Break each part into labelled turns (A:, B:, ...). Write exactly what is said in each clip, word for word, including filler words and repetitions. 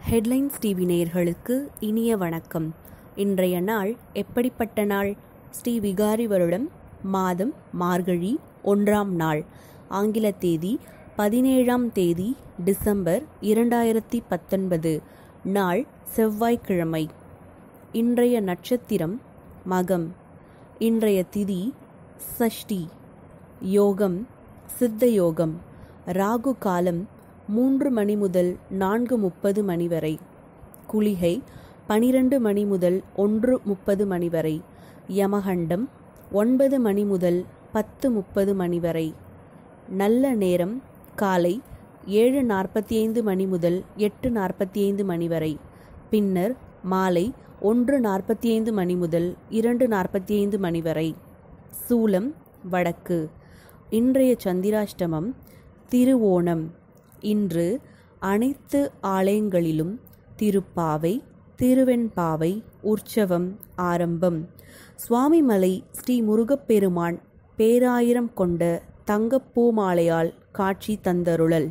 A: Headlines TV நேயர்களுக்கு இனிய வணக்கம். இன்றைய நாள் எப்படிப்பட்ட நாள்? ஸ்ரீ விகாரி வருடம், மாதம் மார்கழி, ஒன்றாம் நாள், ஆங்கில தேதி பதினேழாம் தேதி டிசம்பர் இரண்டாயிரத்தி பத்தொன்பது, நாள் செவ்வாய்க்கிழமை. இன்றைய நட்சத்திரம் மகம். இன்றைய திதி சஷ்டி. யோகம் சித்த யோகம். ராகு காலம் மூன்று மணி முதல் நான்கு முப்பது மணி வரை. குளிகை பனிரெண்டு மணி முதல் ஒன்று முப்பது மணி வரை. யமகண்டம் ஒன்பது மணி முதல் பத்து முப்பது மணி வரை. நல்ல நேரம் காலை ஏழு நாற்பத்தி ஐந்து மணி முதல் எட்டு நாற்பத்தி ஐந்து மணி வரை. பின்னர் மாலை ஒன்று நாற்பத்தி ஐந்து மணி முதல் இரண்டு நாற்பத்தி ஐந்து மணி வரை. சூலம் வடக்கு. இன்றைய சந்திராஷ்டமம் திருவோணம். இன்று அனைத்து ஆலயங்களிலும் திருப்பாவை, திருவெண்பாவை உற்சவம் ஆரம்பம். சுவாமிமலை ஸ்ரீ முருகப்பெருமான் பேராயிரம் கொண்ட தங்கப்பூமாலையால் காட்சி தந்தருளல்.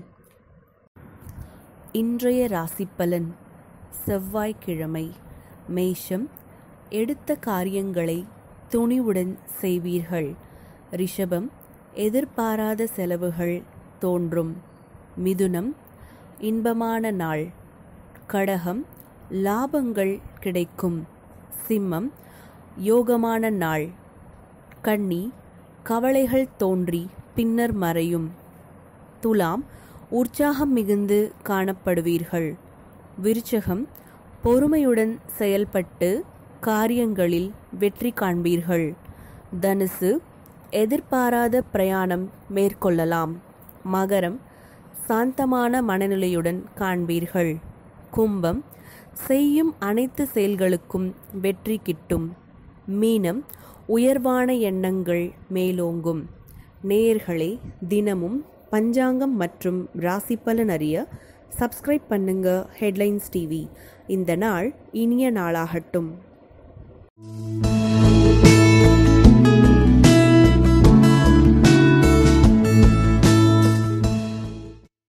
A: இன்றைய ராசிப்பலன். செவ்வாய்க்கிழமை. மேஷம், எடுத்த காரியங்களை துணிவுடன் செய்வீர்கள். ரிஷபம், எதிர்பாராத செலவுகள் தோன்றும். மிதுனம், இன்பமான நாள். கடகம், லாபங்கள் கிடைக்கும். சிம்மம், யோகமான நாள். கன்னி, கவலைகள் தோன்றி பின்னர் மறையும். துலாம், உற்சாகம் மிகுந்து காணப்படுவீர்கள். விருச்சகம், பொறுமையுடன் செயல்பட்டு காரியங்களில் வெற்றி காண்பீர்கள். தனுசு, எதிர்பாராத பிரயாணம் மேற்கொள்ளலாம். மகரம், சாந்தமான மனநிலையுடன் காண்பீர்கள். கும்பம், செய்யும் அனைத்து செயல்களுக்கும் வெற்றி கிட்டும். மீனம், உயர்வான எண்ணங்கள் மேலோங்கும். நேயர்களே, தினமும் பஞ்சாங்கம் மற்றும் ராசி பலன் அறிய சப்ஸ்கிரைப் பண்ணுங்க ஹெட்லைன்ஸ் டிவி. இந்த நாள் இனிய நாளாகட்டும்.